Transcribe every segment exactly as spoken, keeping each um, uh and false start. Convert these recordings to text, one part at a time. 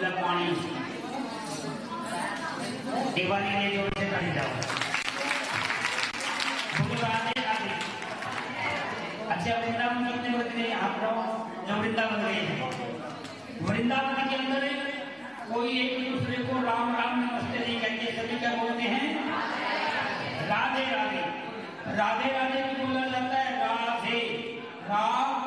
बोला पानी दिवाली ने जोर से कर जाओ अच्छा वृंदावन कितने बजे आप लोग जो वृंदावन गए हैं वृंदावन के अंदर कोई एक दूसरे को राम राम नमस्ते नहीं कहते सभी क्या बोलते हैं राधे राधे राधे राधे भी बोला जाता है राधे राम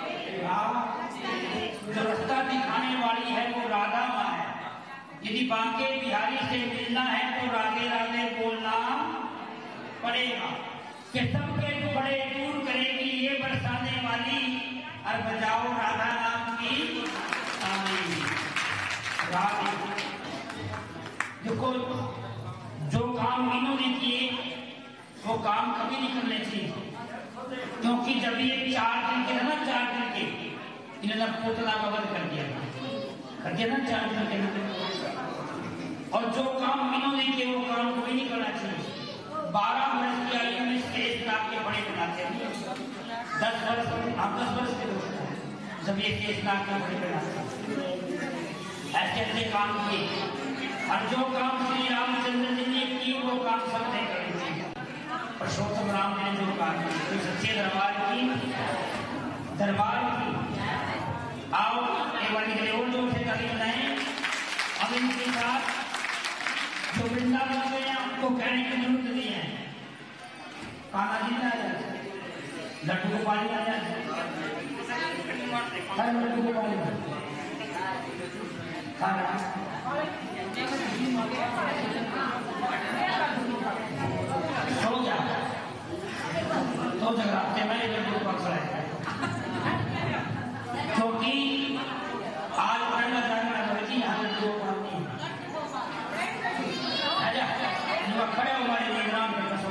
जो रास्ता दिखाने वाली है वो राधा माँ है यदि बांके बिहारी से मिलना है तो राधे राधे बोलना पड़ेगा कि सबके दुखड़े दूर करेगी ये बरसाने वाली और बजाओ राधा नाम की ताली राधे देखो जो काम इन्होंने किए वो काम कभी नहीं करने चाहिए क्योंकि जब ये चार दिन के ना चार दिन के इन्होंने पुतला का वध कर दिया कर दिया ना चार दिन के और जो काम इन्होंने किए वो काम कोई नहीं करना चाहिए बारह वर्ष की आयु में शेष नाग के बड़े बनाते हैं दस वर्ष आप दस वर्ष के दोस्त जब ये शेष नाग के बड़े बनाते ऐसे ऐसे काम किए और जो काम श्री रामचंद्र जी ने किए वो काम सब नहीं करने चाहिए परशोत्तम राम ने जो काम किया सच्चे दरबार की दरबार की आओ एक बार निकले और जोर से ताली बजाएं अब इनके साथ जो वृंदावन में आपको कहने की जरूरत नहीं है कान्हा जी आ जाए लड्डू गोपाल आ जाए लड्डू गोपाल सो जा तो जगराते में लड्डू गोपाल है क्योंकि आज पढ़ना जाना लड़की यहाँ लड्डू गोपाल नहीं खड़े हमारे निगरान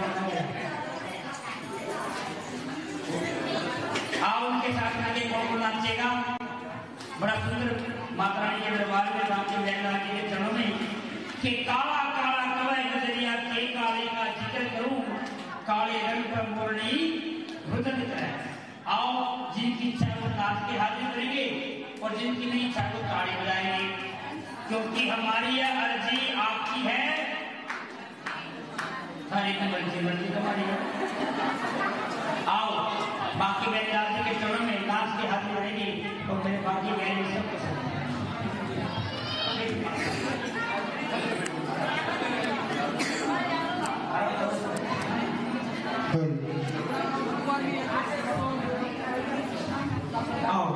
आओ उनके साथ आगे कौन नाचेगा बड़ा सुंदर माता रानी के दरबार में राम जी बहन जी के चरणों में कि काला काला कवय नजरिया के काले का जिक्र करूं काले रंग पर मोरनी रुदन करे आओ जिनकी इच्छा वो नाच के हाजिर करेंगे और जिनकी नहीं इच्छा वो ताड़ी बजाएंगे क्योंकि हमारी यह अर्जी आपकी है हर एक मर्जी मर्जी तुम्हारी आओ बाकी मेरे दादी के चरणों में नाच के हाथ में रहेगी तो मेरे बाकी मेरे सब पसंद आओ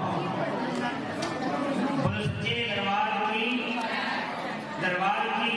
बोलो सच्चे दरबार की दरबार की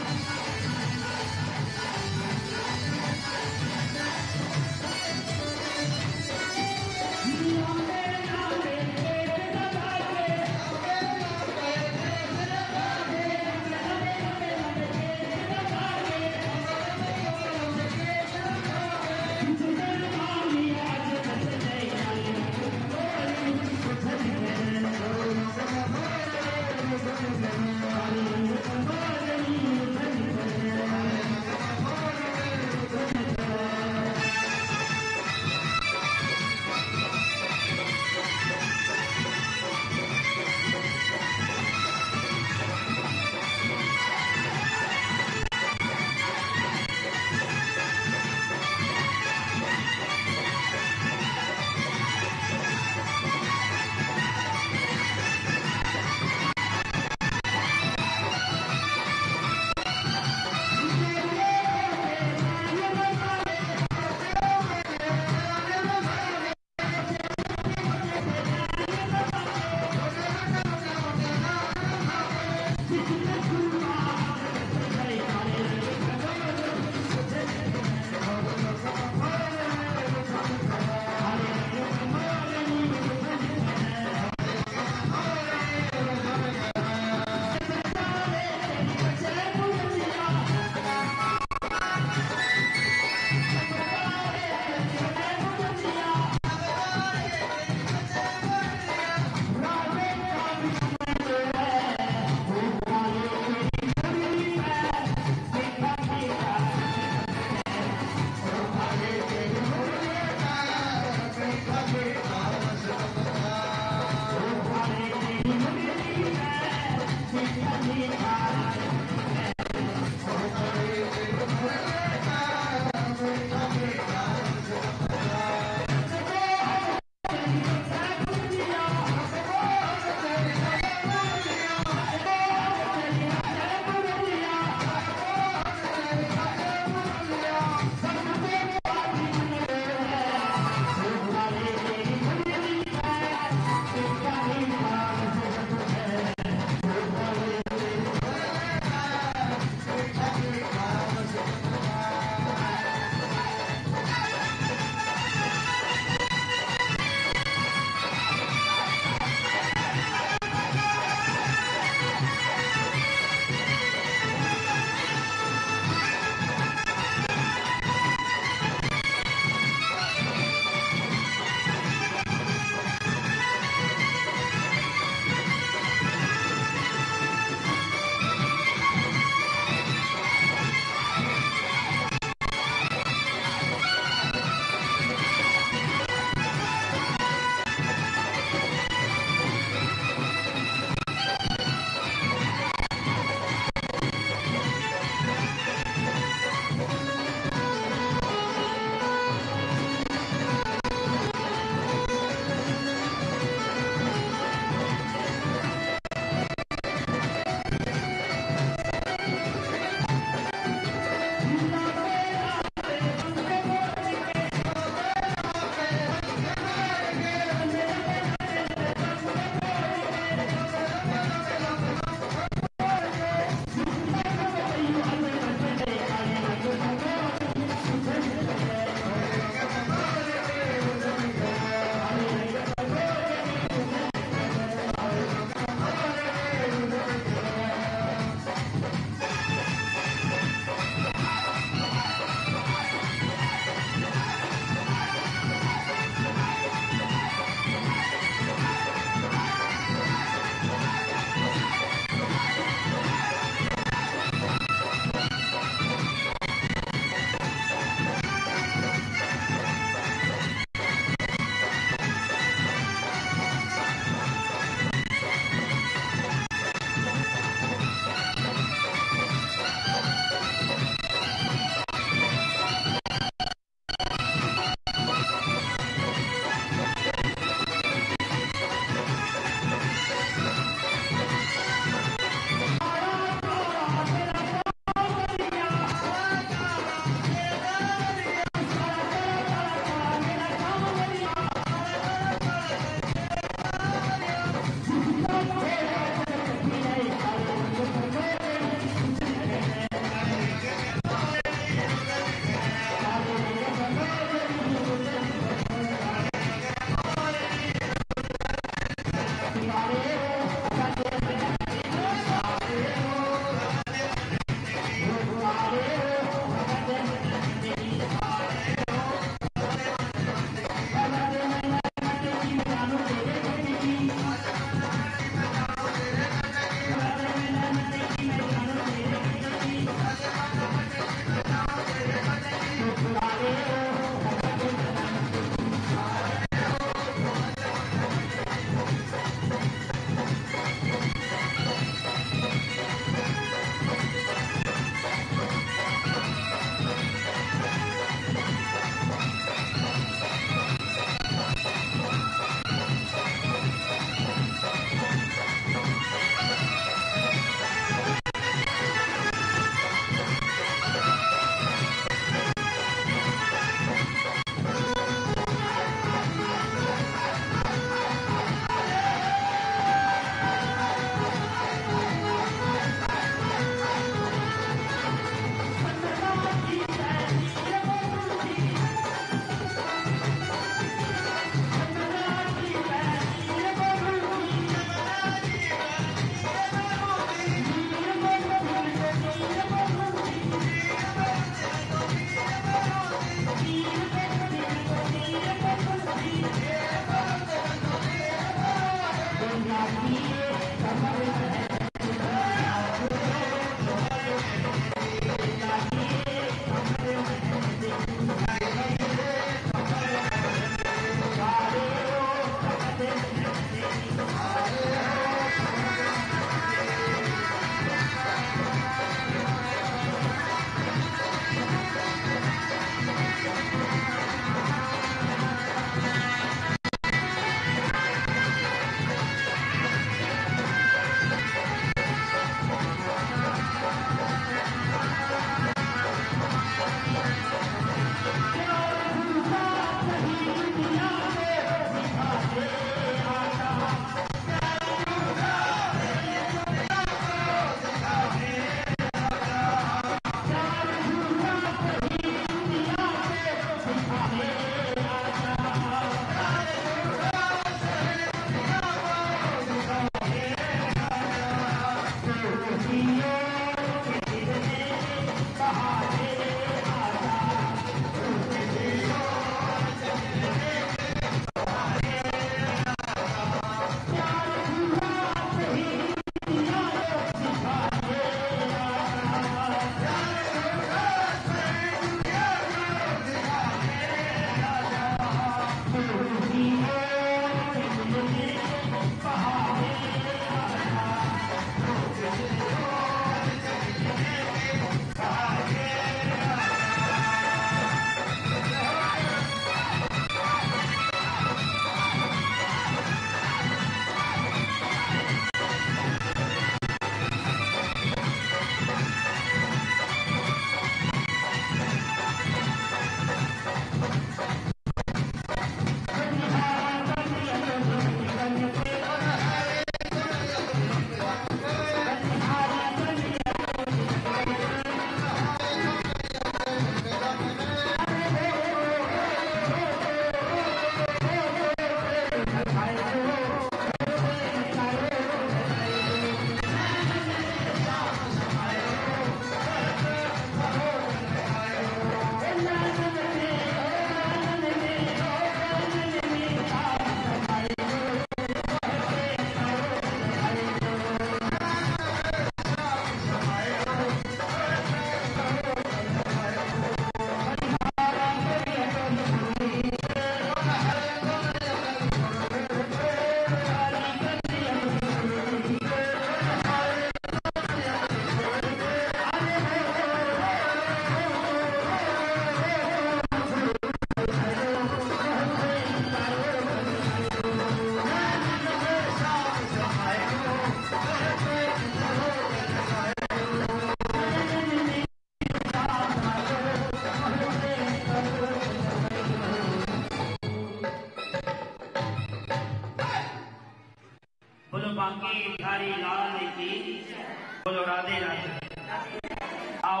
बांके बिहारी लाल की बोलो राधे राधे। आओ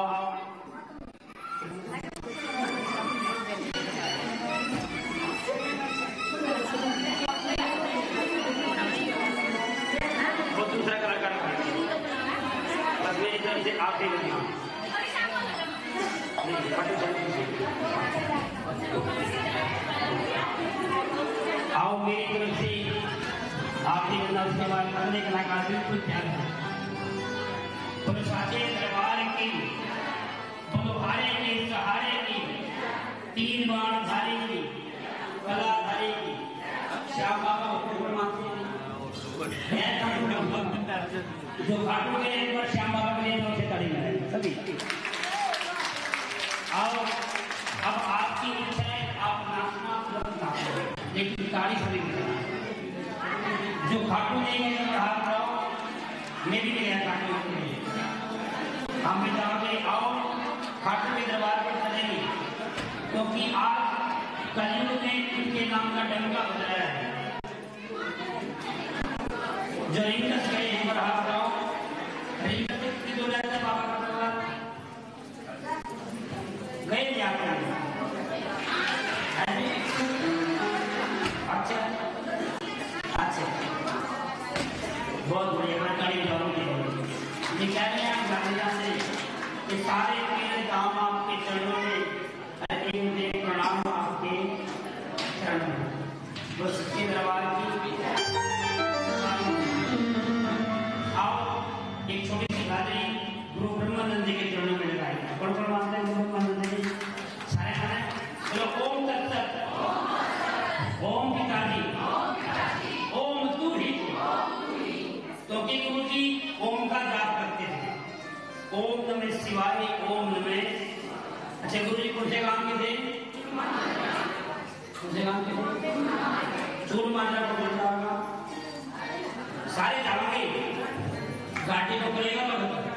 से आगे बढ़ना। आओ मेरी तरफ से आपकी नजर से बात करने का कलाकार बिल्कुल तैयार है। तो साचे दरबार की बलुहारे के सहारे की तीन बाण धारी की कला धारी की श्याम बाबा हुक्म मानते जो खाटू के लिए पर श्याम बाबा के लिए उनसे ताली मिले सभी। आओ अब आपकी इच्छा है आप नाचना तुरंत नाचो लेकिन ताली सभी जो खाटू नहीं है हाथ रहो मेरी भी है खाटू के लिए हम भी जाओगे। आओ खाटू के दरबार पर चलेंगे क्योंकि आज कलयुग में उनके नाम का डंका बजाया है। जो रिंगस गए हैं पर हाथ रहो रिंगस की जो रहता है बाबा का दरबार गए जाते हैं। अच्छा अच्छा बहुत बढ़िया जानकारी जाऊंगी निकाले आप गांधी से ये सारे मेरे काम आपके चरणों में मुझे प्रणाम आपके चरणों में बस के दरबार की। आओ एक छोटी सी हाजरी गुरु ब्रह्मानंद जी के चरणों में लगाई। कौन कौन मानते हैं गुरु ब्रह्मानंद जी सारे माने चलो ओम तत्सत ओम पिताजी ओम तू ही क्योंकि गुरु जी ओम का जाप करते थे। ओम नमः शिवाय ओम नमः। अच्छा गुरु जी कौन से काम के थे कौन से काम के थे चूर मांझा को बोलता होगा सारे जाओगे गाड़ी को करेगा भगत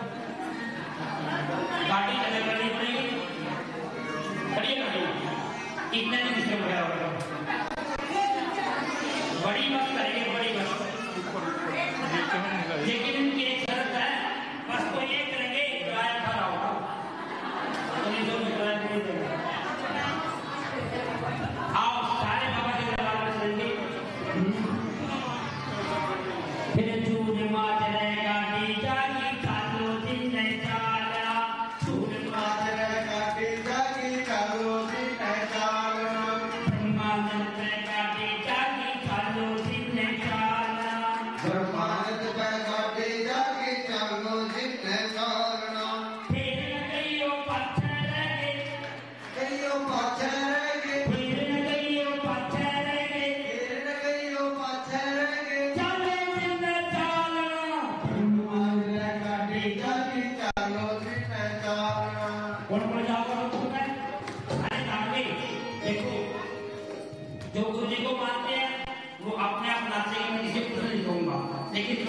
गाड़ी चले करनी पड़ेगी बड़ी गाड़ी इतने दिन से बढ़ा होगा बड़ी बस करेंगे बड़ी बस लेकिन इनकी एक शर्त है बस तो ये करेंगे किराया खड़ा होगा तो जो किराया नहीं देगा। आओ सारे बाबा के दरबार में चलेंगे फिर चूर माजरे गाड़ी जागी चालो दिन नहीं चाला चूर माजरे गाड़ी जागी चालो दिन नहीं चाला ब्रह्मानंद पे गाड़ी जागी चालो दिन नहीं चाला ब्रह्मानंद पे गाड़ी जागी चालो दिन नहीं चाला फिर कईयों पत्थर लगे कईयों पत्थर लगे फिर कईयों पत्थर लगे फिर कईयों पत्थर लगे चालो दिन नहीं चाला ब्रह्मानंद गाड़ी जागी चालो दिन नहीं चाला। कौन कौन जाओगे तुम अरे ताकि देखो जो गुरु जी को मानते हैं वो अपने आप नाचेंगे मैं किसी को नहीं कहूंगा लेकिन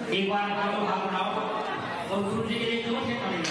एक बार दोनों हाथ उठाओ और गुरु जी के लिए जोर से पढ़ेगा।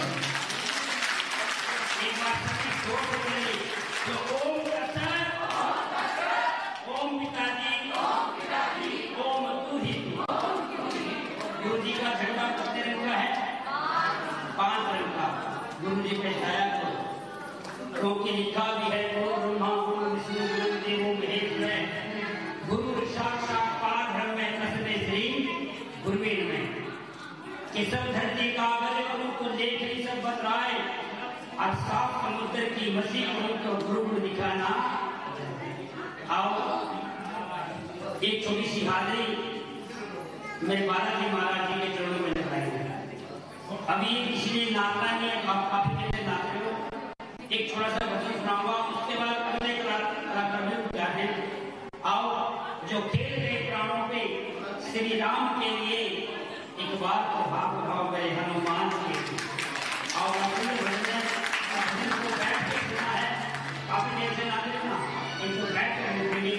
एक बार सबकी जोर से पढ़ेंगे तो ओम तत्सत, ओम पिताजी, ओम तुहि। गुरु जी का झंडा कितने रंग का है? पांच रंग का। गुरु जी पे छाया को रोके लिखा भी है, गुरु ब्रह्मा गुरु विष्णु गुरु देवो महेश्वर, गुरु साक्षात परब्रह्म तस्मै श्री गुरुवे नमः। कि सब धरती कागज करूं तो लेख ही सब बतराए, और सात समुद्र की मछली करूं तो गुरु गुरु दिखाना। आओ एक छोटी सी हाजिरी मेरे बालाजी महाराज जी के चरणों में लगाएंगे। अभी किसी ने नाचना नहीं है, आप काफी देर से नाच रहे हो। एक छोटा सा भजन सुनाऊंगा, उसके बाद अगले कलाकार क्या है। आओ जो खेल रहे प्राणों पे श्री राम के लिए, एक बार तो भाव भाव गए हनुमान के। और अपने भजन को बैठ के सुना है, काफी देर से ना देखना, इनको बैठ कर मिलेंगे।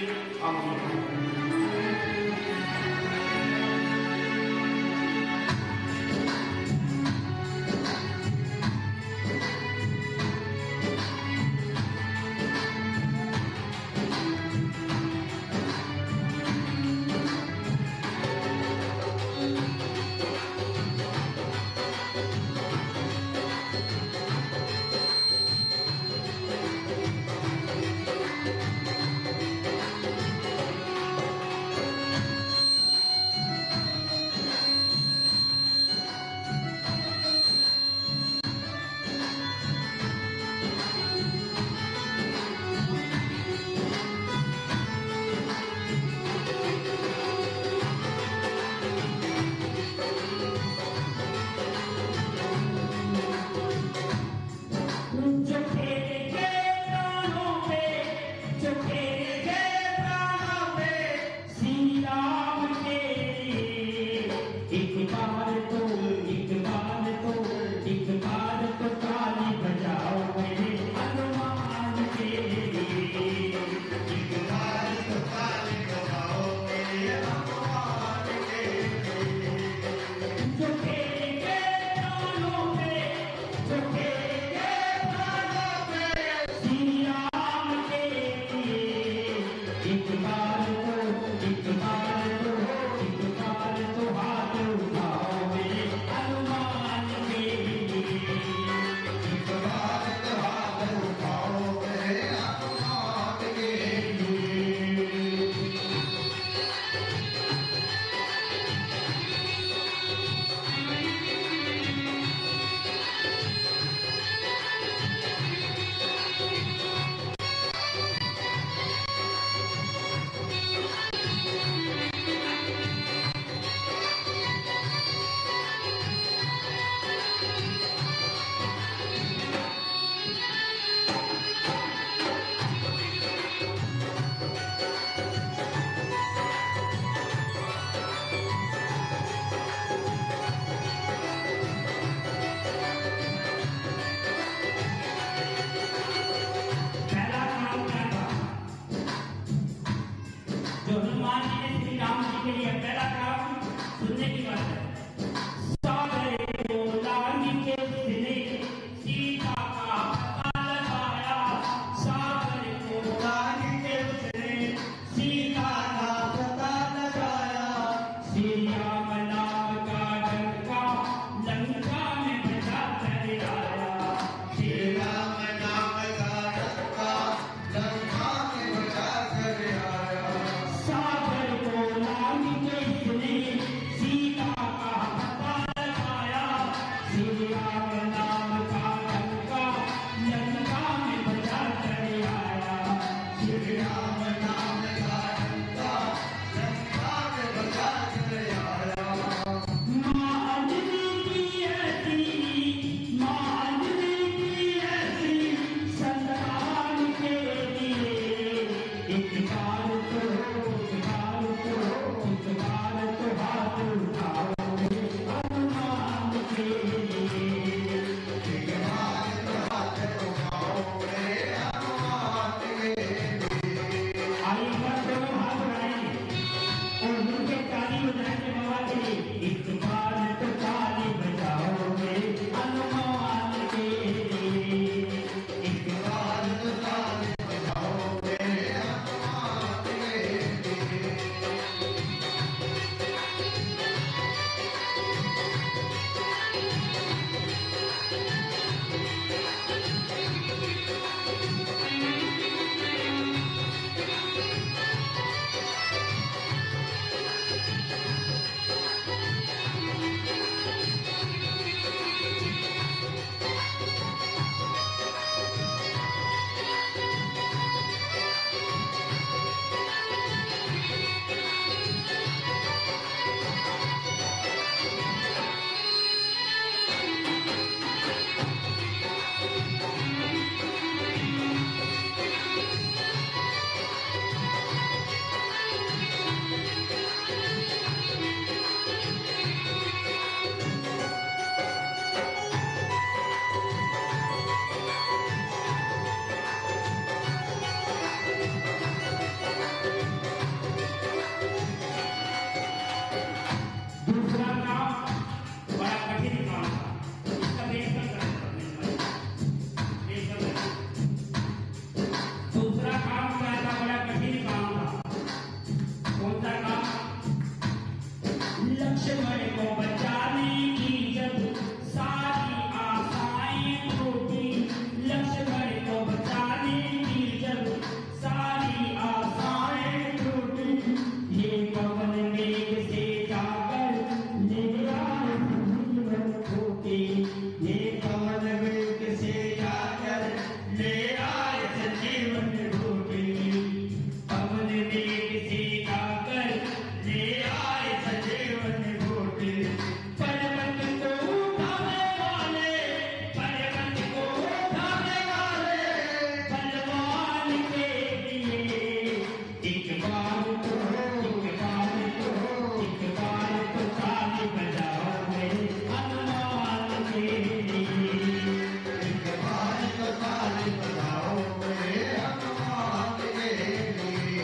लक्ष्मण को बचाने की जब सारी आशाएं टूटी, लक्ष्मण को बचाने की जब सारी आशाएं टूटी, ये पवन मेघ से जाकर ले आए जीवन टूटी, ये पवन मेघ से जाकर ले आए जीवन टूटी, पवन मेघ से जाकर ले आए सजीवन टूटी। पर्वत को उठाने वाले, पर्वत को उठाने वाले बलवान के लिए एक बार तो एक बार तो एक बार तो ताली बजाओ मेरे हनुमान के लिए, एक बार तो ताली बजाओ मेरे हनुमान के लिए।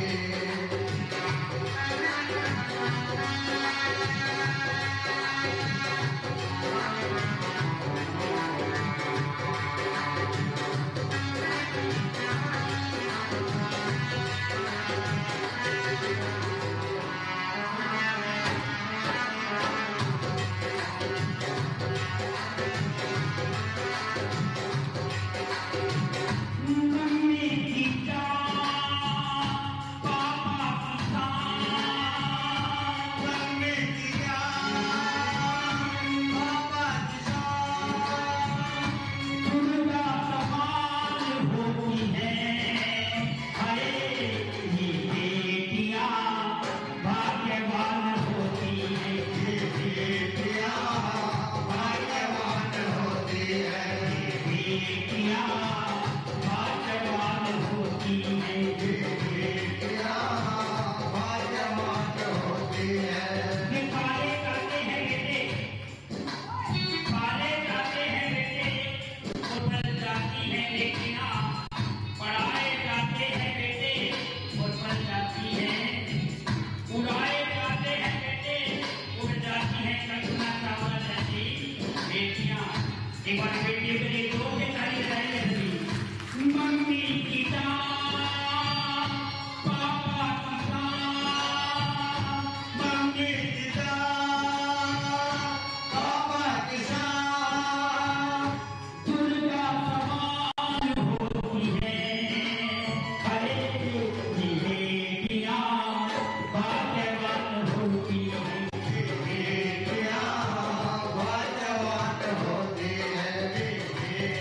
मम्मी की जान, पापा की शान, मम्मी की जान, पापा की शान, दुर्गा समान होती है, अरे ये बेटियां भाग्यवान होती है, ये बेटियां भाग्यवान होती है, ये बेटियां भाग्यवान होती है, ये बेटियां भाग्यवान होती है। ये काले जाते हैं बेटे, काले जाते हैं बेटे, उठल जाती है बेटियां, पढ़ाए जाते हैं बेटे, उठल जाती है, उड़ाए जाते हैं बेटे, उड़ जाती है कल्पना चावला जैसी बेटियां। एक बार बेटियों के लिए दो के ताली बजाइए सभी। मम्मी की जान, पापा की शान, मम्मी की जान, पापा की शान, दुर्गा समान होती है, अरे ये बेटियां भाग्यवान होती है, ये बेटियां भाग्यवान होती है, ये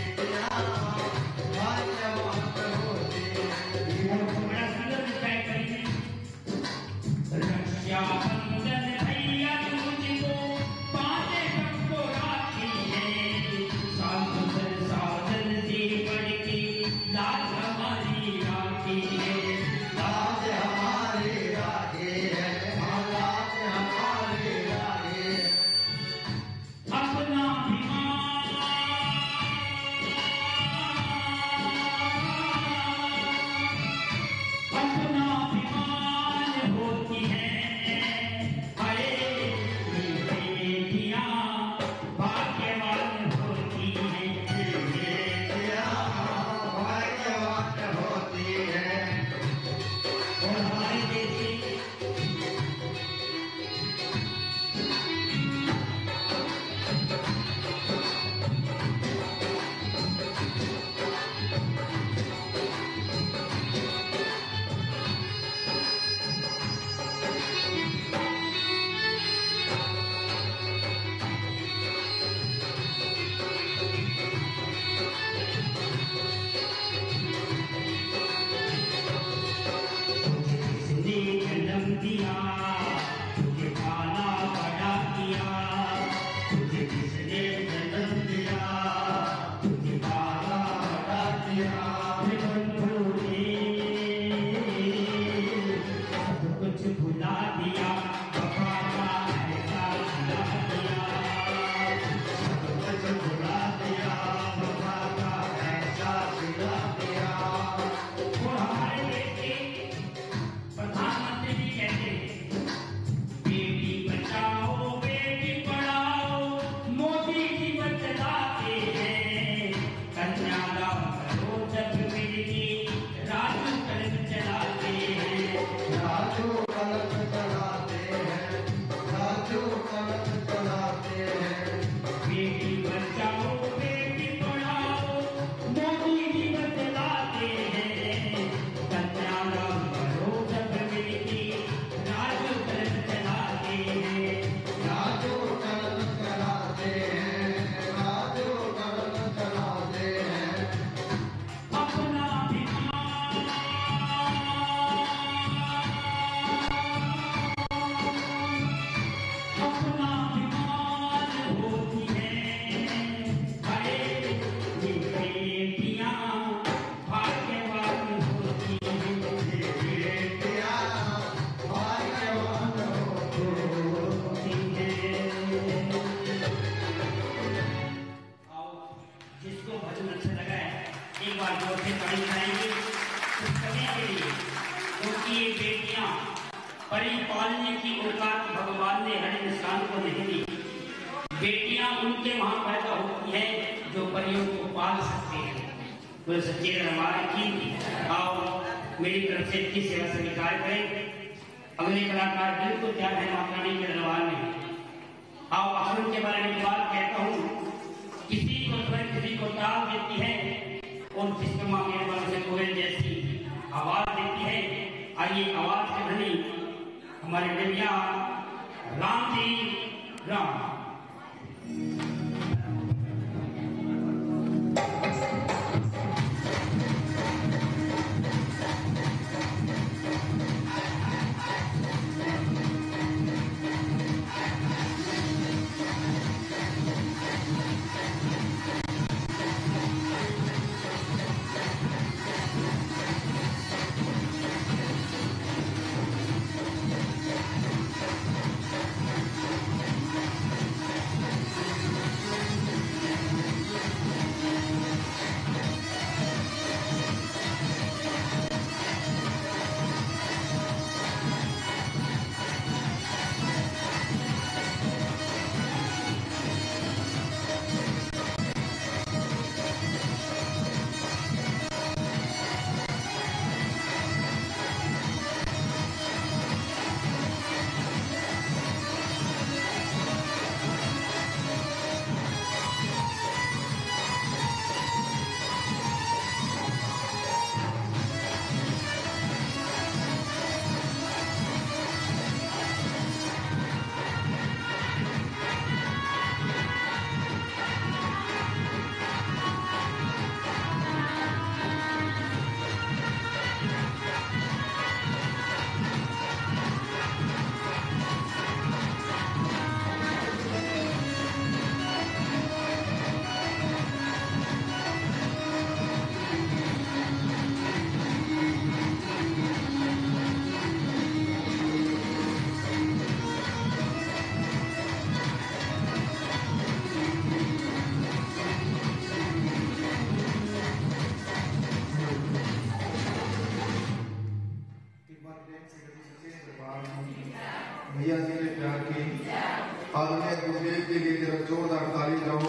भैया जी ने प्यार की आदरणीय गुरुदेव के लिए जरा जोरदार ताली लगाओ।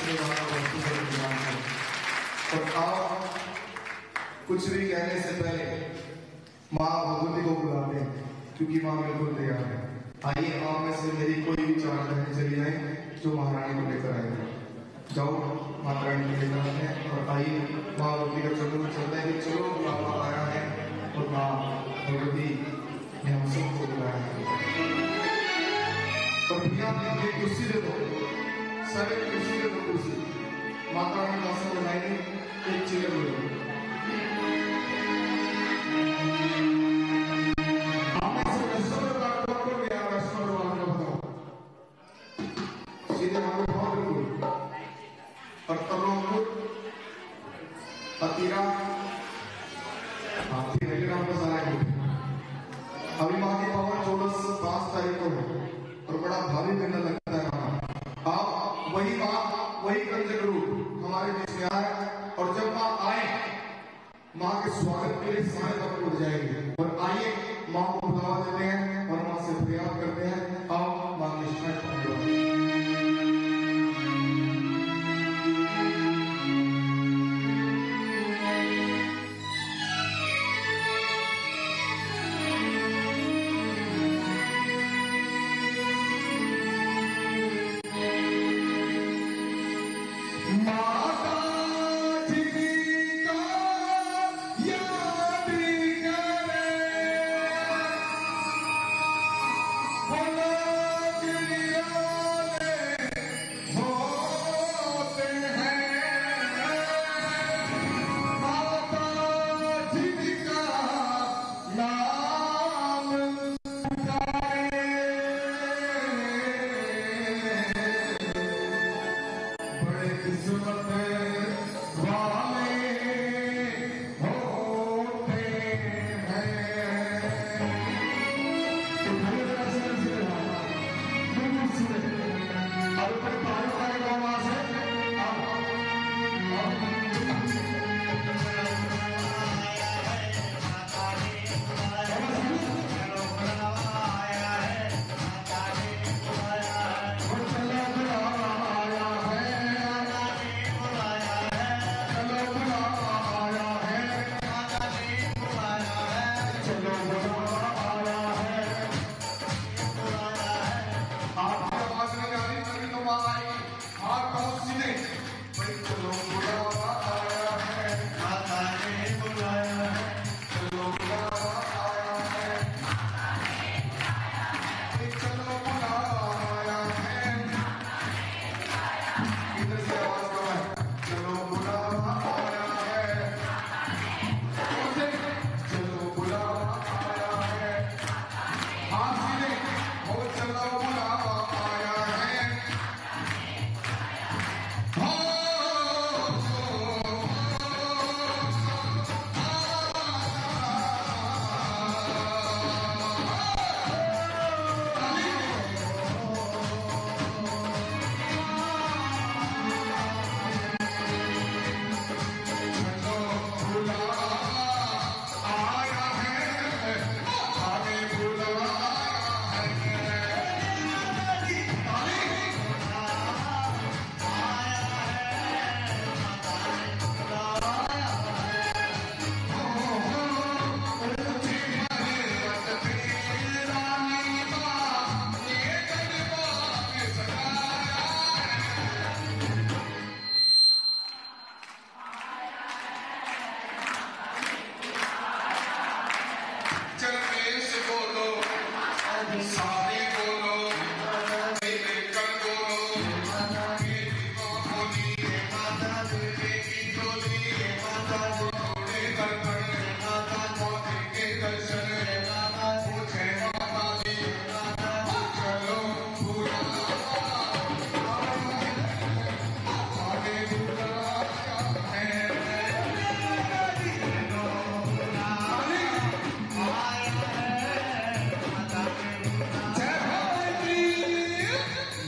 और आप कुछ भी कहने से पहले माँ भगवती को बुलाते हैं क्योंकि माँ बिल्कुल तैयार है। आइए आप में से मेरी कोई भी चार बहनें चली आए जो महारानी को लेकर आएंगे। जाओ माता रानी को लेकर आते हैं और आइए माँ भगवती का चलो चलते हैं कि चलो बुलावा आया है और माँ भगवती ने हम सबको बुलाया है। और भैया ये कुर्सी दे दो, सारे कुर्सी दे दो, कुर्सी माता रानी का आसन बनाएंगे, एक चेयर दे दो। अभी माँ की पावन चौदह पांच तारीख को है और बड़ा भारी दिन लगता है खाना। आप वही माँ वही कंजक रूप हमारे बीच में आए और जब माँ आए माँ के स्वागत के लिए सारे वक्त उठ जाएंगे। और आइए माँ को बुलावा देते हैं और माँ से प्रयास करते हैं। आओ माँ की शिकायत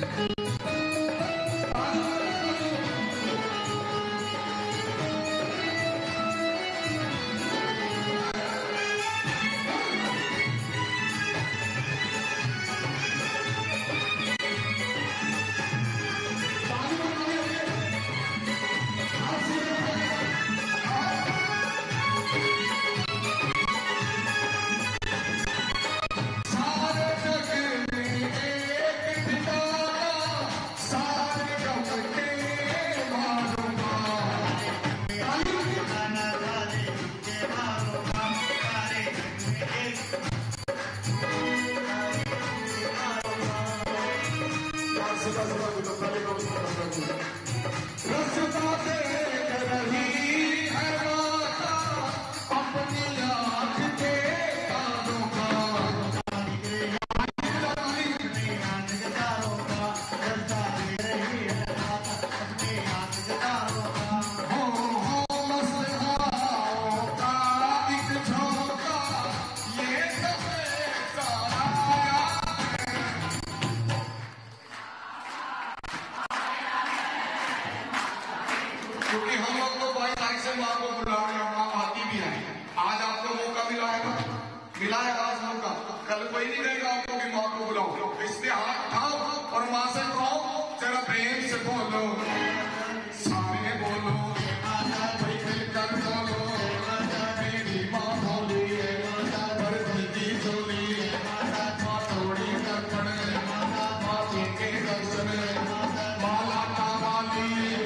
क्योंकि हम लोग तो बाईस तारीख से माँ को बुला रहे हैं, माँ आती भी है। आज आपको मौका मिला है ना, मिला है आज मौका। कल कोई नहीं कहेगा आपको कि माँ को बुलाओ, इसलिए हाथ उठाओ और माँ से कहो जरा प्रेम से बोलो, सारे बोलो, कोई मिलकर बोलो, मेरी माँ बोली पर दीदी चोली, माँ थोड़ी दर्पण, माँ के दर्शन, माँ लाटा वाली,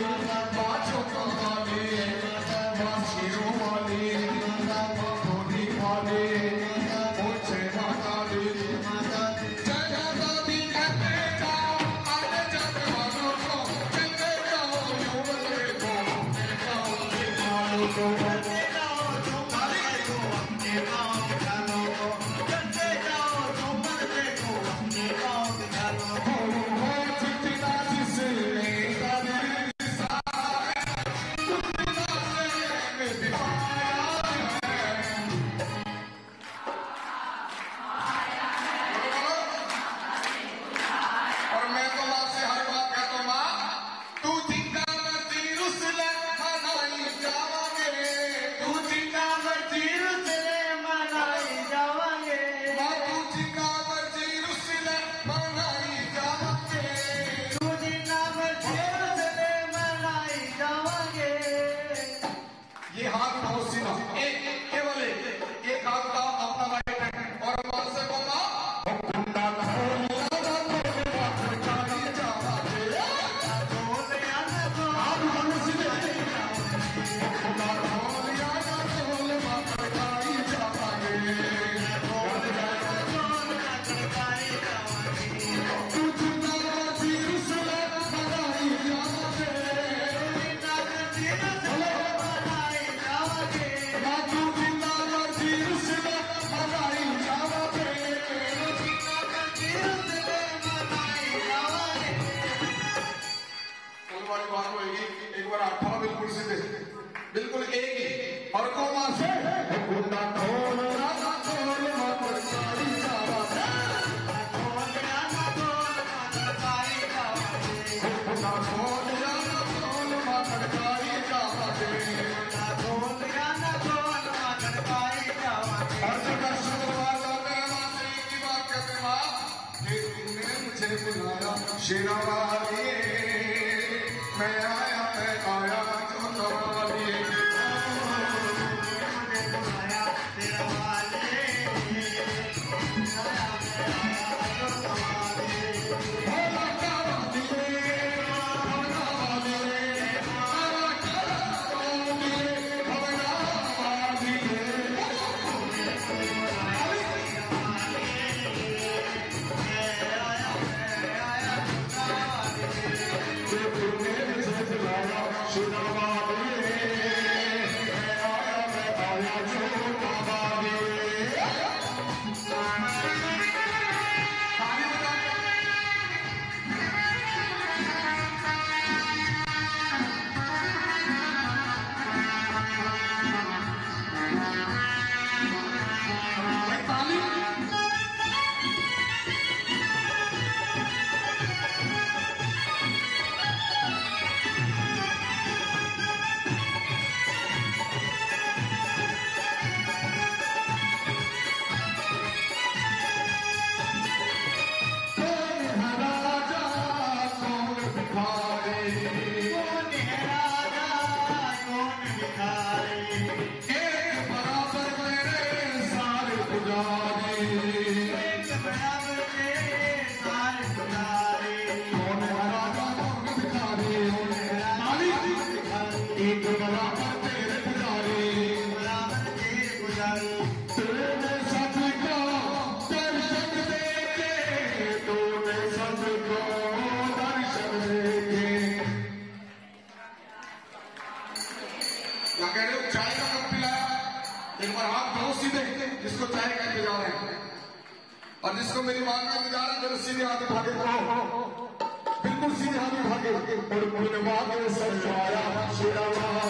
बिल्कुल एक ही और को मां से कुंडा खोल राजा खोल मां सारी जावा खोल राजा खोल मां सारी जावा कुंडा खोल राजा खोल मां सारी जावा खोल राजा खोल मां सारी जावा हर जगह शुक्रवार वाले मां की बात करते मां कि तुमने मुझे बुलाया शेरा वाली मैं आया मैं आया जो नवाली और जिसको मेरी मां का इंतजार है जरा सीधे हाथ उठा के कहो, बिल्कुल सीधे हाथ उठा के और बोले मां के सरवाया शेरा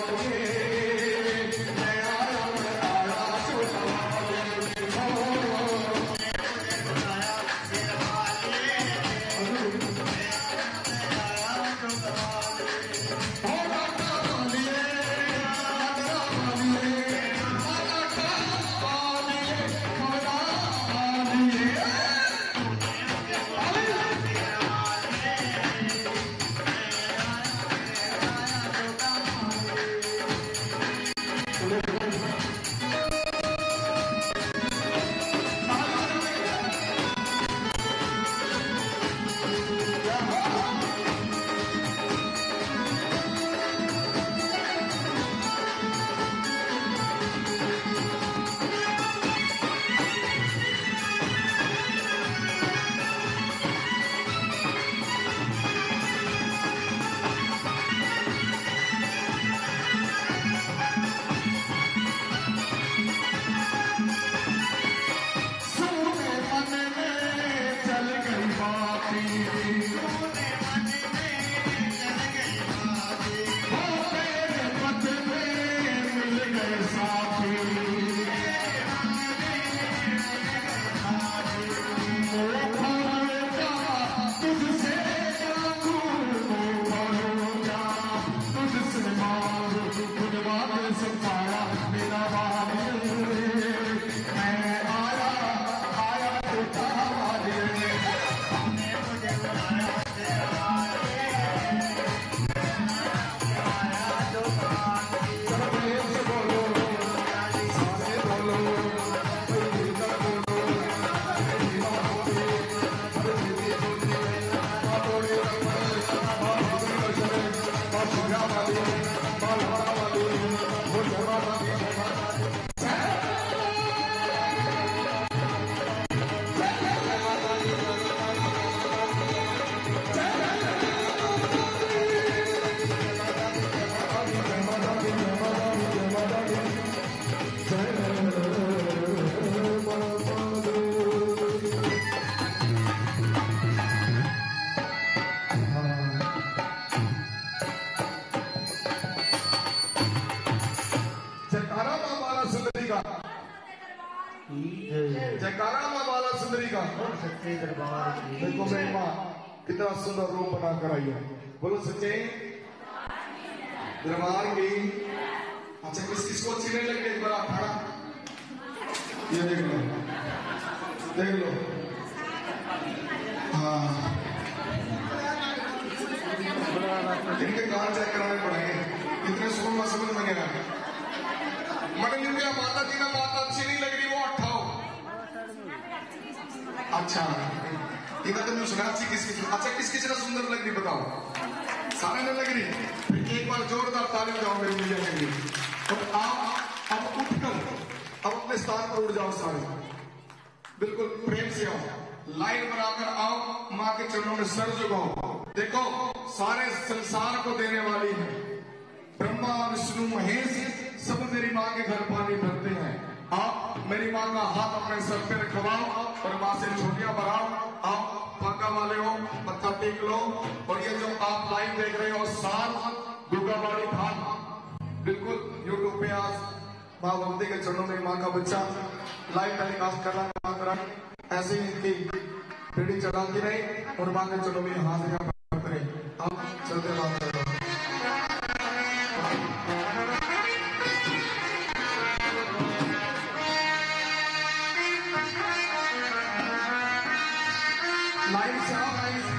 जयकारा मां बाला सुंदरी का। देखो मेरी माँ कितना सुंदर रूप बना कर आई है, बोलो सच्चे दरबार की। अच्छा किस किसको अच्छी नहीं लगी एक बार खड़ा, ये देख लो देख लो। हाँ इनके कान चेक कराने पड़ेंगे, इतने सुन में समझ में नहीं आया। मगर इनके माता जी ना बात अच्छी नहीं लग रही, वो उठाओ। अच्छा इधर तो मैं सुना अच्छी किस किस अच्छा किस किस ना सुंदर लग रही बताओ, सारे ने लग रही। एक बार जोरदार ताली बजाओ मेरी मिलिया के लिए। तो आप अब उठकर अब अपने स्थान पर उठ जाओ सारे, बिल्कुल प्रेम से आओ, लाइन बनाकर आओ, माँ के चरणों में सर झुकाओ। देखो सारे संसार को देने वाली है, ब्रह्मा विष्णु महेश सब मेरी माँ के घर पानी भरते हैं। आप मेरी माँ का हाथ अपने सर पे रखवाओ और माँ से छोटियां भराओ। आप पाका वाले हो मत्था टेक लो। और ये जो आप लाइव देख रहे हो सात दुर्गाबाड़ी धाम, बिल्कुल यूट्यूब पे आज माँ भगवती के चरणों में माँ का बच्चा लाइव टेलीकास्ट कर रहा है। ऐसे ही इनकी पीढ़ी चढ़ाती रहे और माँ के चरणों में हाजिर करते रहे। आप चलते बात कर रहे लाइन से आओ, लाइन से।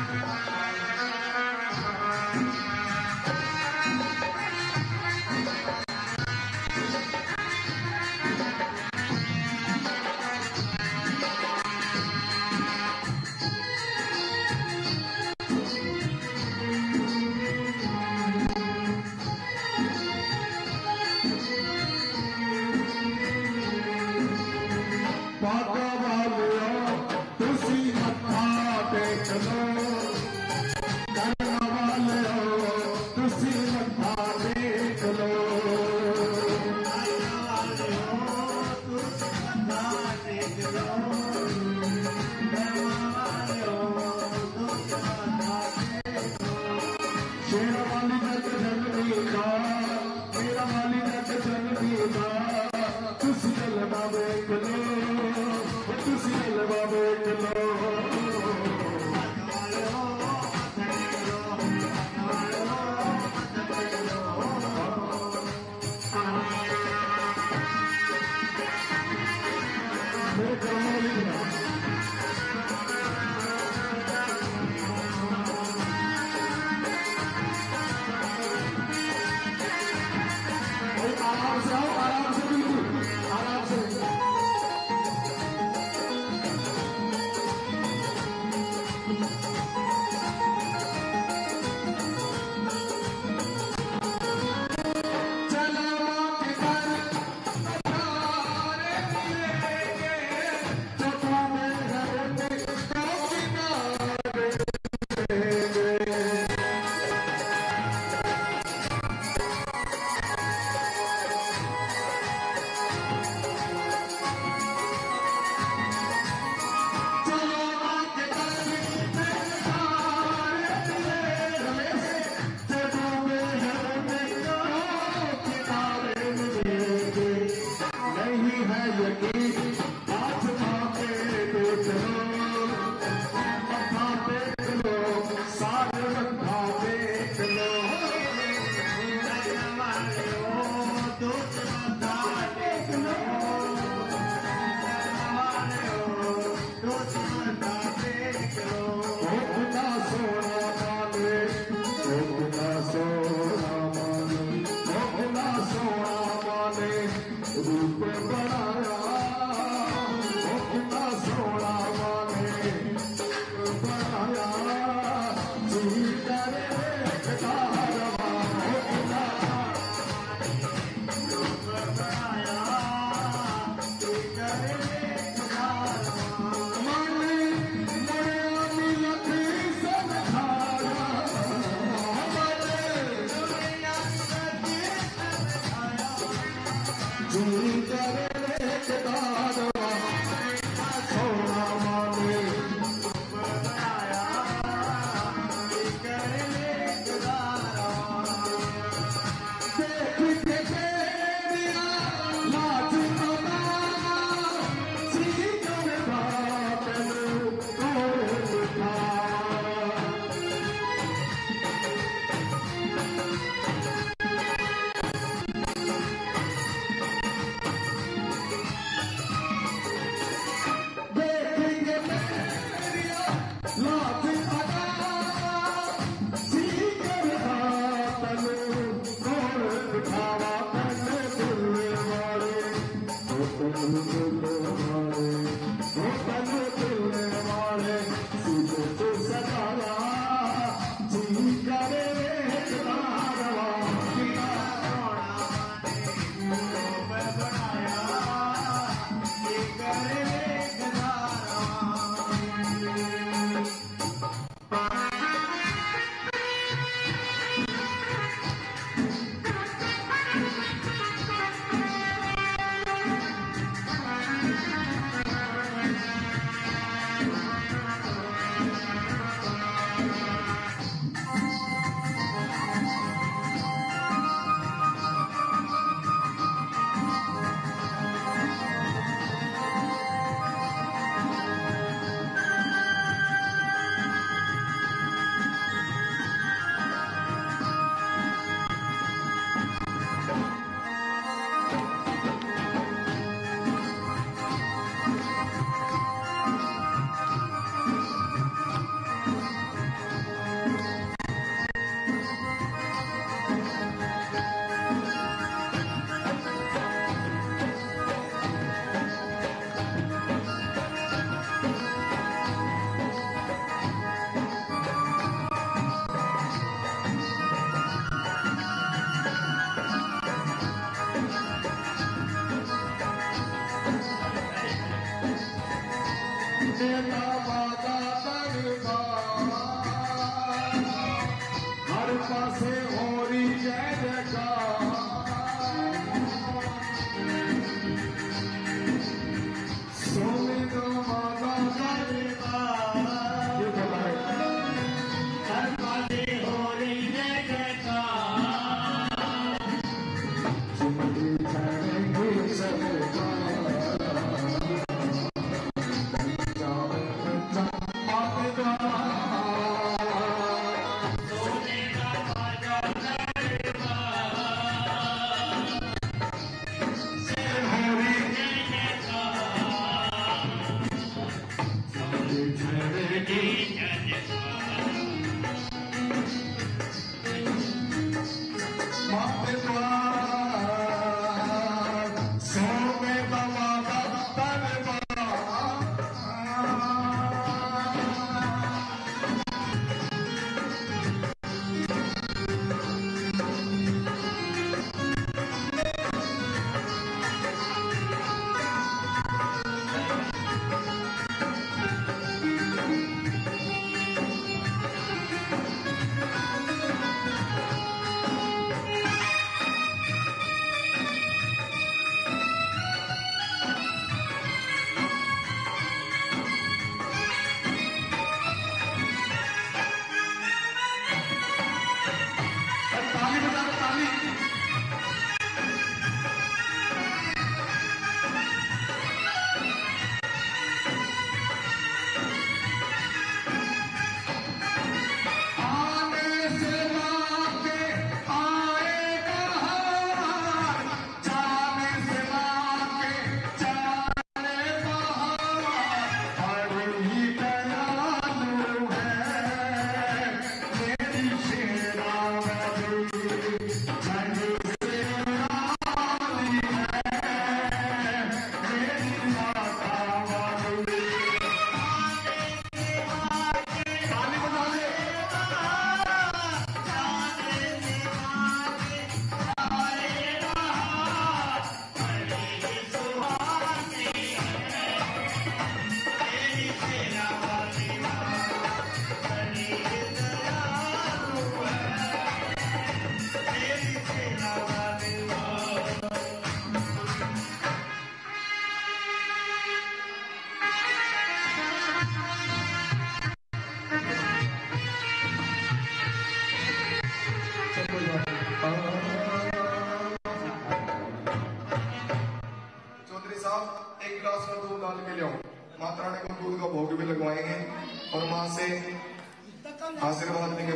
शेरा वाली जग जननी का मेरा वाली जग जननी का तुसी गलबा देख लो तुसी गलबा देख लो मेरे कर्मों में लिखना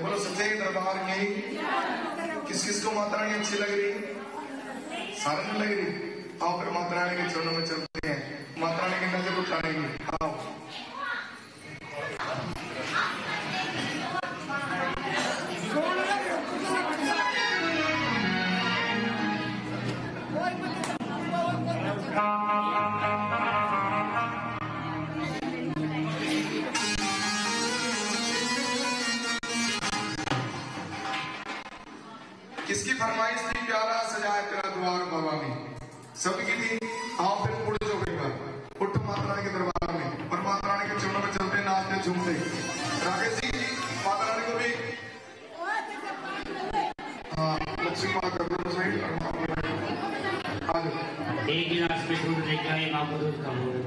बोलो सच्चे दरबार की किस किस को माता रानी अच्छी लग रही? सारे में लग रही। आओ फिर माता रानी के चरणों में चलते हैं, माता रानी की नजर उठाएंगे। आओ किसकी फरमाइश थी प्यारा सजाए तेरा द्वार भवानी? सबकी थी। आओ फिर उड़ जाओ एक बार, उठो माता रानी के दरबार में और माता रानी के चरणों में चलते नाचते झूमते। राकेश जी माता रानी को भी हाँ लक्ष्मी माँ कर दो साइड और आ जाओ। एक गिलास में दूध लेकर आए, माँ को दूध कम हो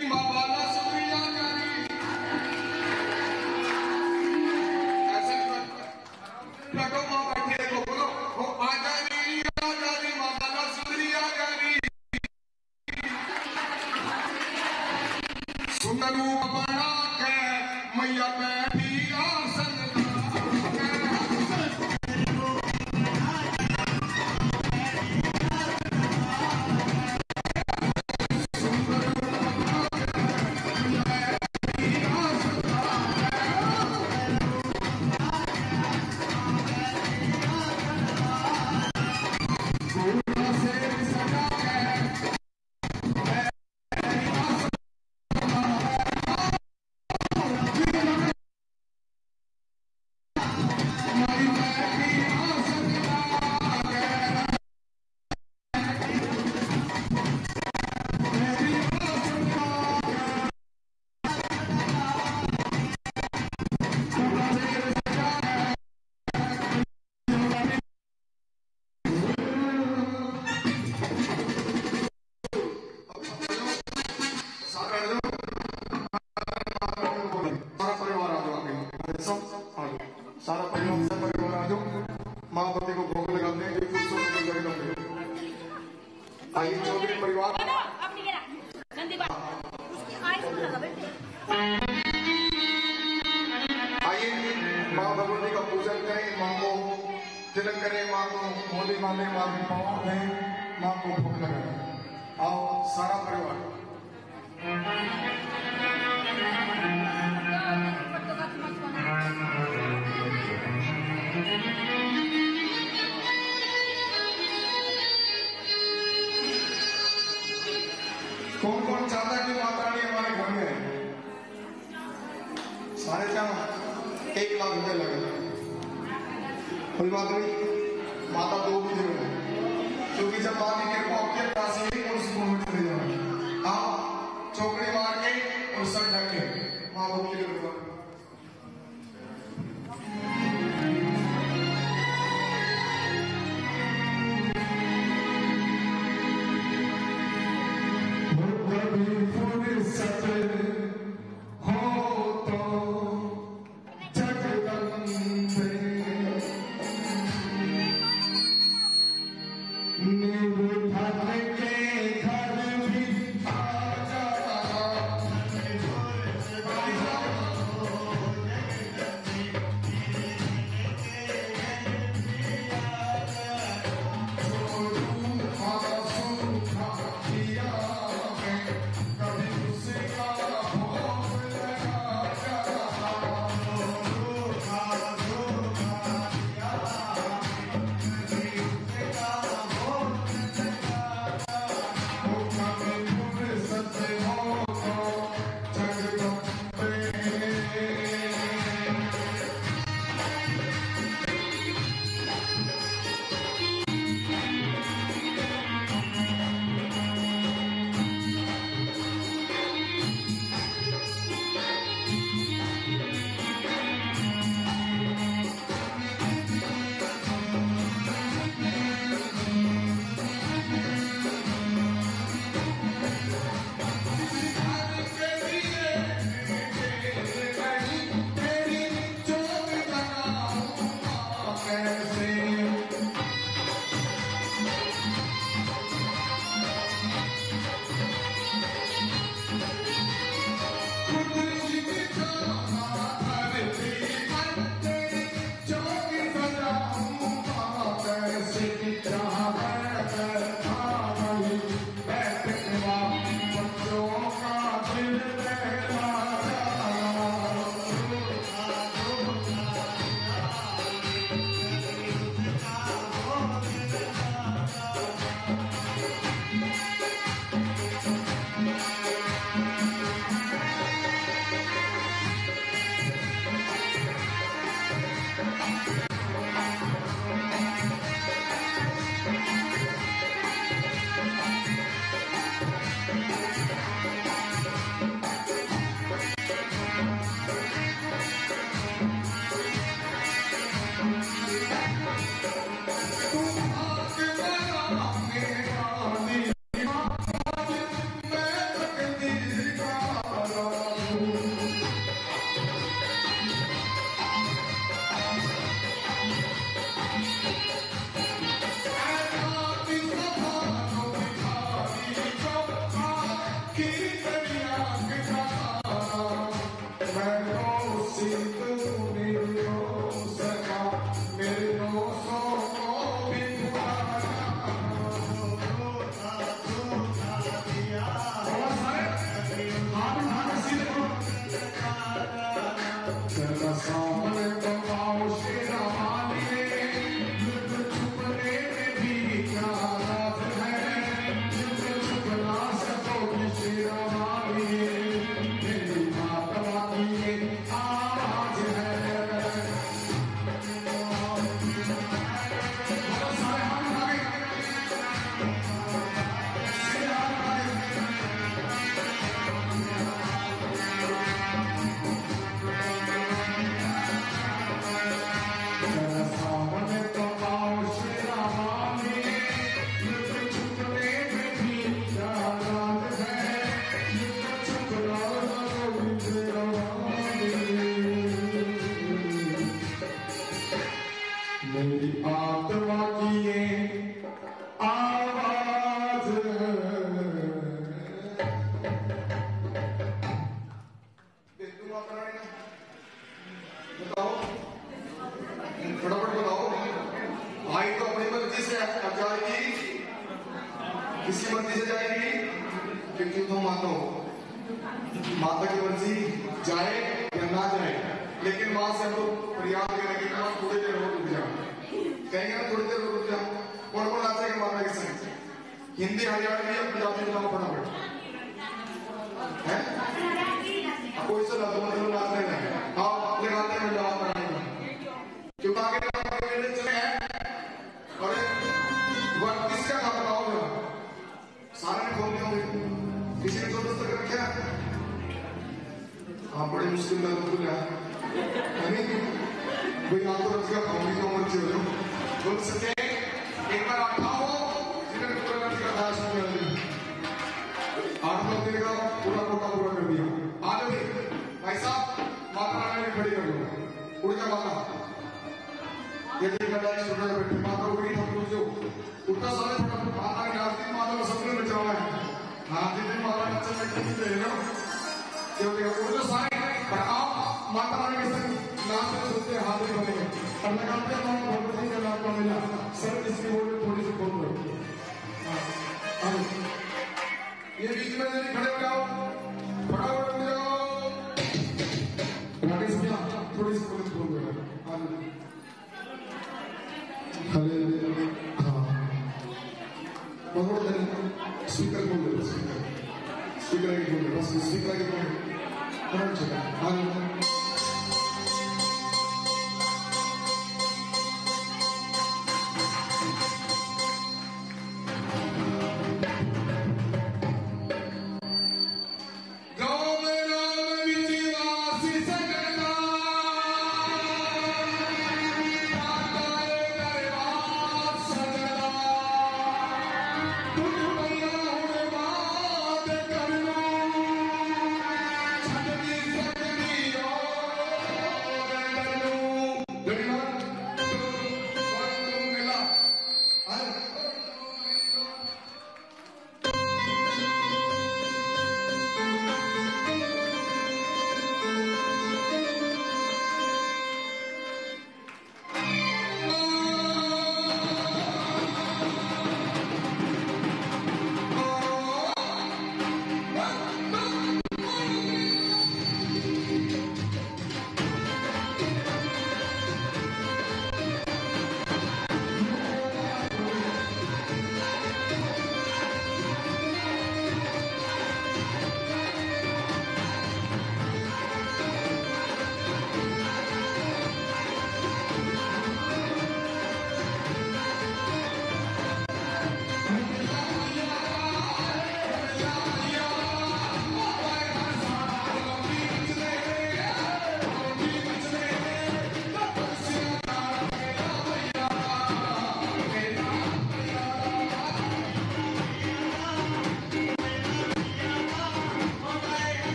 माँ वाला शुक्रिया करी ऐसे लगो माँ बैठे देखो बोलो वो आजा मेरी आजा दी माँ वाला शुक्रिया करी सुंदरू बना के मैया बैठी आसन सारा परिवार से परिवार आ जाओ माँ पति को भोग लगाते हैं आइए चौधरी परिवार आइए माँ भगवती का पूजन करें माँ को तिलक करें माँ को होली माने माँ के पाँव दें माँ को भोग लगाएं आओ सारा परिवार कौन कौन चाहता है कि माता रानी हमारे घर में सारे चार एक लाख रुपए लगे कोई बात नहीं माता दो भी जरूर है क्योंकि जब माँ की कृपा होती है राशि एक और उसको में चले जाओ आप चौकड़ी मार के और सर ढक के माँ बाप की कृपा कभी किसकी मर्जी से जाएगी? क्योंकि तुम मानो माता की मर्जी जाए या ना जाए, लेकिन वहां से हम लोग फरियाद करेंगे कि आप थोड़ी देर और रुक जाओ, कहेंगे ना थोड़ी देर और रुक जाओ। कौन कौन नाचेगा माता के संग? हिंदी हरियाणवी या पंजाबी बताओ फटाफट है? कोई सा ना मतलब नाचने में आप लगाते हैं जवाब बनाएगा, क्योंकि आगे आगे चले हैं और वक्त किसका काम बताओ जरा, सारे ने खोल दिया, किसी ने जबरदस्त कर रखा है। हाँ बड़ी मुश्किल में बिल्कुल यार कोई आप तो रखा खाऊंगी तो मर्जी हो जाओ बोल सके एक बार आठ हो जिन्होंने पूरा कर दिया दास आठ नौ दिन का पूरा कोटा पूरा कर दिया। आज भी भाई साहब माता रानी ने खड़ी कर दो उड़ जा माता, ये दिन का डायरेक्ट स्टूडेंट बैठे माता उड़ गई हम जो उठा सारे फटाफट माता की आरती माता को सबने बचाना है। हाँ जितने माता का चल रही है ना क्योंकि उड़ जो सारे पर आप माता रानी के संग नाम में सोचते हैं हाथ में बनेंगे और लगाते हैं हम भगवती का नाम का मिला सर इसकी ओर में थोड़ी सी खोल दो। हाँ ये बीच में नहीं खड़े हो जाओ फटाफट उड़ जाओ राकेश भैया थोड़ी सी खोल खोल दो। हले हाँ बहुत स्पीकर खोल दो स्पीकर स्पीकर की खोल दो बस स्पीकर की खोल दो हाँ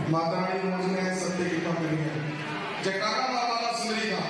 माता रानी मुझ में सत्य कृपा करी है। जयकारा मां बाबा सुंदरी का।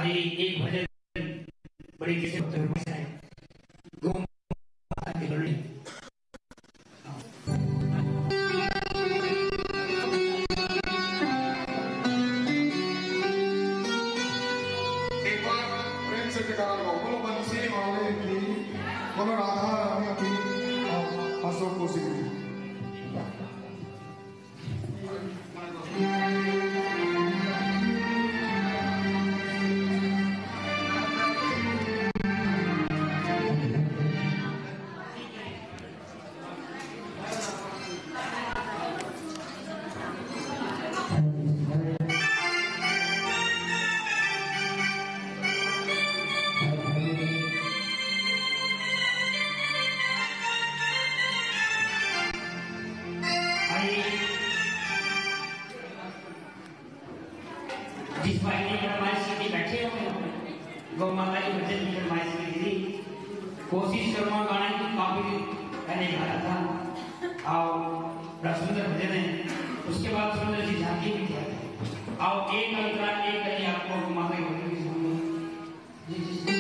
आइए एक भजन बड़ी किसी गौ माता की लड़नी। एक बार प्रेम से टिकारा लगाओ, बोलो बंसी वाले की, बोलो राधा रानी की, और अशोक को सिद्धि। जिस भाई ने फरमाइश की बैठे हो गौ माता की भजन की फरमाइश की थी, कोशिश करूंगा गाने की काफी पहले गाया था। आओ बड़ा सुंदर भजन है, उसके बाद सुंदर सी झांकी भी किया था। आओ एक अंतरा एक कली आपको गौ माता की भजन की सुनाऊंगा। जी जी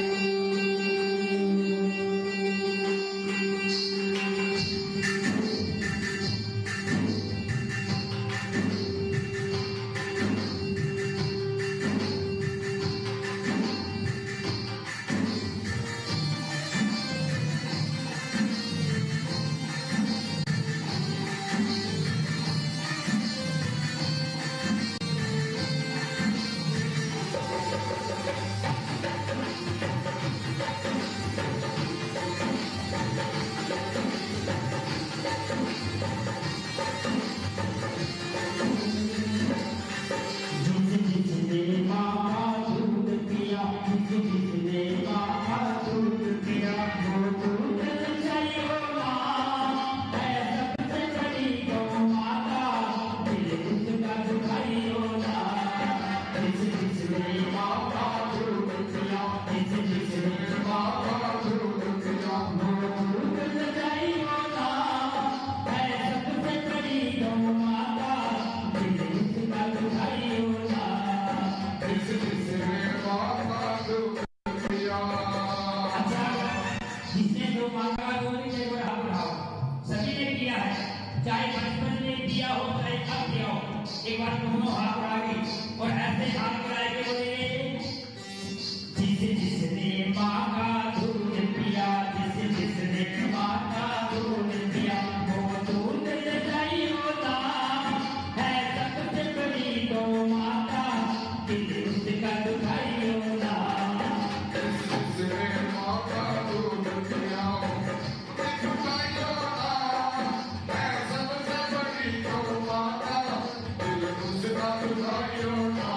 एक बार दोनों हाथ बढ़ाएंगे और ऐसे हाथ बढ़ाएंगे, बोले जिसे जिसने माँ का दूध पिया, जिसे जिसने माँ का दूध पिया, वो दूध सच्चाई होता है सबसे बड़ी गौ माता, दिल उसका दुखाई होता। जिसने माँ का दूध पिया, दुखाई होता है सबसे बड़ी गौ माता, दिल उसका दुखाई होता।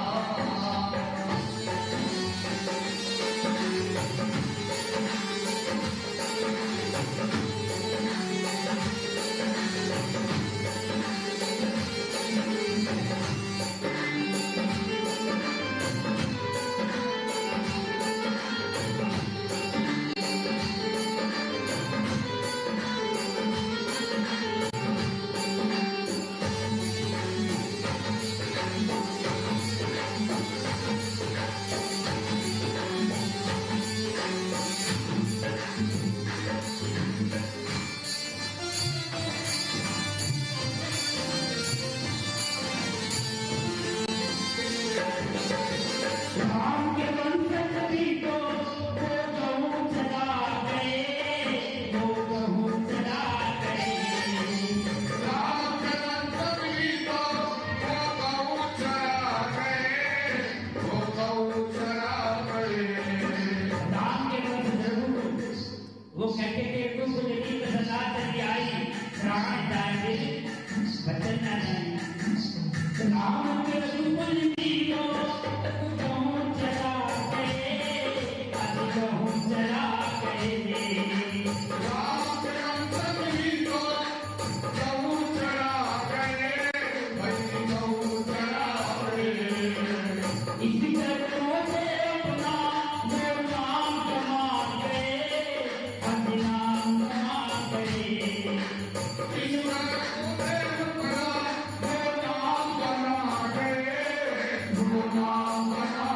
राम के वंश सभी को वो कहूँ चला गए, वो कहूँ चला गए। राम के वंशवी को वो गऊ चरा गए, वो गऊ चरा गए। राम के वंश जरूर वो कहते थे तुम यदि सदा चली आई प्राण जाएंगे वचन न जाएंगे। राम के रघुकुल जी को कहूँ चला गए, अति कहूँ चला गए। राम के वंशवी को गऊ चरा गए, भाई गऊ चरा गए। इसी तरह से अपना वो नाम कमा गए, अति नाम कमा गए। इस तरह से अपना वो नाम बना गए, वो नाम बना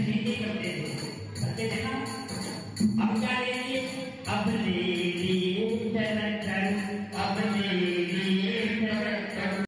सीधी करते थे।